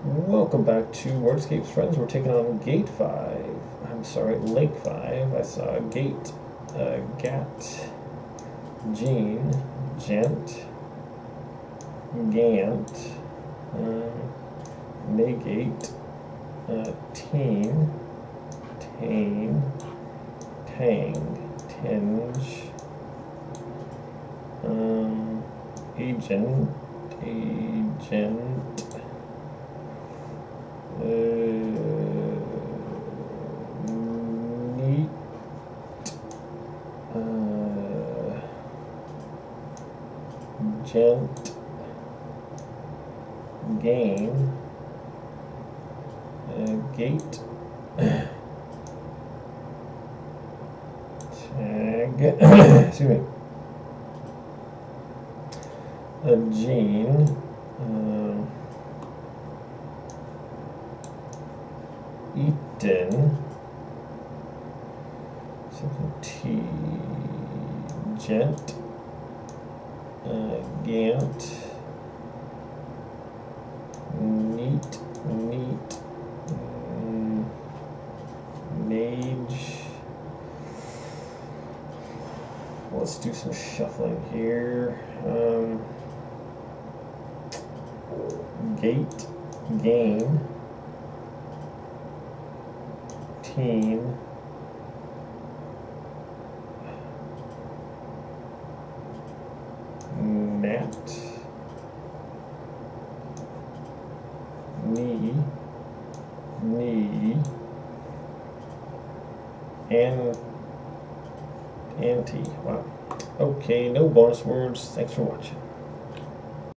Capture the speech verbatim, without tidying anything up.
Welcome back to Wordscapes Friends. We're taking on Gate five. I'm sorry, Lake five. I saw Gate, uh, Gat, Gene, Gent, Gant, um, Negate, uh, Teen, Tane, Tang, Tinge, um, Agent, Agent, Uh, neat, uh, gent, gain, uh, gate, tag, excuse me, a gene, um, Eaton, something T, gent, uh, Gant, neat, neat, mm, Mage. Let's do some shuffling here. Um, gate, gain, teen, Nat, knee, knee, and anti. Wow. Okay, no bonus words. Thanks for watching.